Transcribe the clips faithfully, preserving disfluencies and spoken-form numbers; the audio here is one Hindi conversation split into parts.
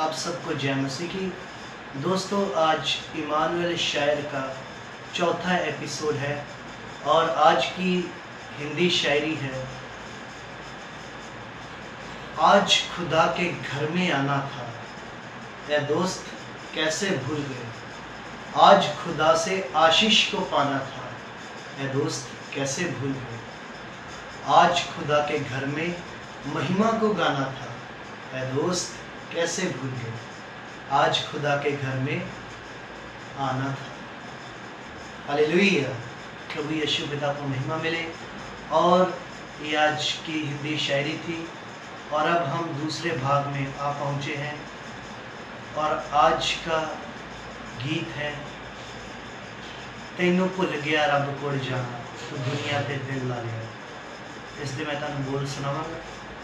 आप सबको जय मसीह की। दोस्तों, आज इमानुएल शायर का चौथा एपिसोड है और आज की हिंदी शायरी है। आज खुदा के घर में आना था, ऐ दोस्त कैसे भूल गए। आज खुदा से आशीष को पाना था, ऐ दोस्त कैसे भूल गए। आज खुदा के घर में महिमा को गाना था, ऐ दोस्त कैसे भूल गए। आज खुदा के घर में आना था। हालेलुया, प्रभु यीशु पिता को महिमा मिले। और ये आज की हिंदी शायरी थी और अब हम दूसरे भाग में आ पहुँचे हैं और आज का गीत है तैनू भुल गया रब कोल जाना तू दुनिया ते दिल ला लिया। इसलिए मैं तुहानू बोल सुनावांगा।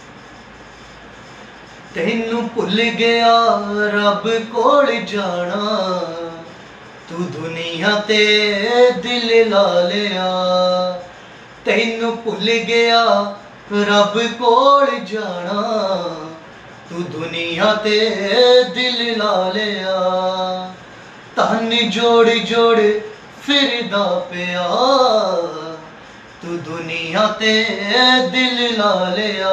तैनू भुल गया रब कोल जाना तू दुनिया ते दिल ला लिया। तैनू भुल गया रब कोल जाना तू दुनिया ते दिल ला लिया। तन जोड़ जोड़ फिरदा पिया तू दुनिया ते दिल ला लिया।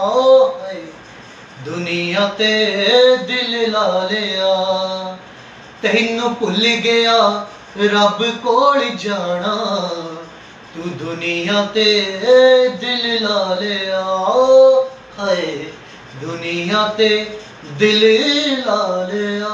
दुनिया ते दिल ला लिया। तैनू भुल गया रब कोल जाना तू दुनिया ते दिल ला लिया। हाय दुनिया ते दिल ला लिया।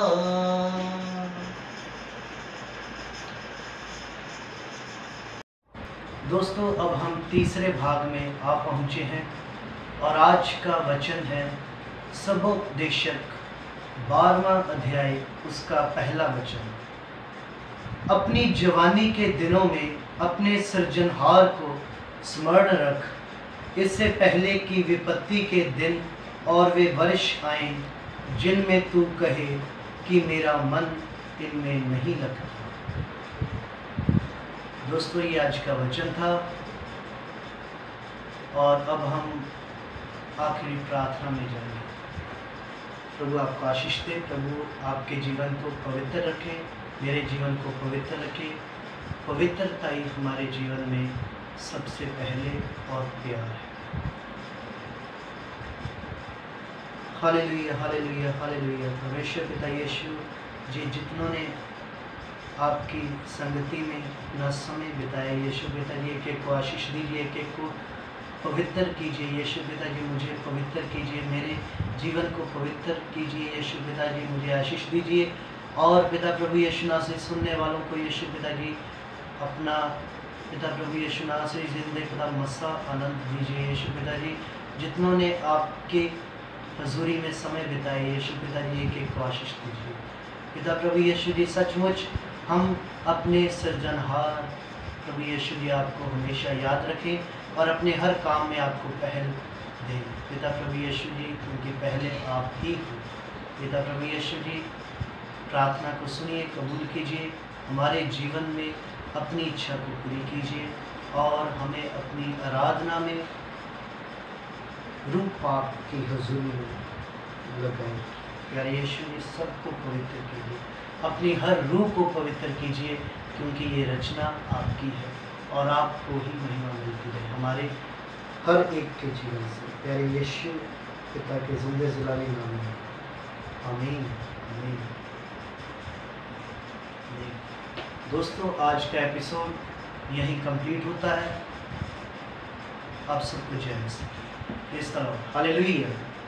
दोस्तों, अब हम तीसरे भाग में आ पहुँचे हैं और आज का वचन है सबोपदेशक बारहवां अध्याय उसका पहला वचन। अपनी जवानी के दिनों में अपने सृजनहार को स्मरण रख, इससे पहले कि विपत्ति के दिन और वे वर्ष आएं जिनमें तू कहे कि मेरा मन इनमें नहीं लगता। दोस्तों, ये आज का वचन था और अब हम आखिरी प्रार्थना में जाएंगे। प्रभु आपको आशीष दे। प्रभु आपके जीवन को पवित्र रखे, मेरे जीवन को पवित्र रखे। पवित्रता ही हमारे जीवन में सबसे पहले और प्यार है। Hallelujah, hallelujah, hallelujah. परमेश्वर पिता यीशु जी, जितनों ने आपकी संगति में अपना समय बिताया, यीशु पिता जी एक एक को आशीष दीजिए, एक एक को पवित्र कीजिए। यीशु पिता जी मुझे पवित्र कीजिए, मेरे जीवन को पवित्र कीजिए। यीशु पिता जी मुझे आशीष दीजिए और पिता प्रभु यीशु नाम से सुनने वालों को यीशु पिता जी अपना पिता प्रभु यीशु नाम से जिंदगी पिता मसा आनंद दीजिए। यीशु पिता जी जितनों ने आपके हजूरी में समय बिताए, यीशु पिता जी एक एक को आशीष दीजिए। पिता प्रभु यीशु जी, सचमुच हम अपने सृजनहार प्रभु यीशु जी आपको हमेशा याद रखें और अपने हर काम में आपको पहल दें। पिता प्रभु यीशु जी, क्योंकि पहले आप ही हो। पिता प्रभु यीशु जी, प्रार्थना को सुनिए, कबूल कीजिए, हमारे जीवन में अपनी इच्छा को पूरी कीजिए और हमें अपनी आराधना में रूप आपकी हुजूरी में लगाएं। प्यारे यीशु जी, सबको पवित्र कीजिए, अपनी हर रूह को पवित्र कीजिए, क्योंकि ये रचना आपकी है और आपको ही महिमा मिलती है हमारे हर एक के जीवन से। प्यारे यीशु पिता के जिंदे जलाली नाम में आमीन, आमीन, आमीन। दोस्तों, आज का एपिसोड यहीं कंप्लीट होता है। आप सबको जय मसीह। इस तरह हालेलुया।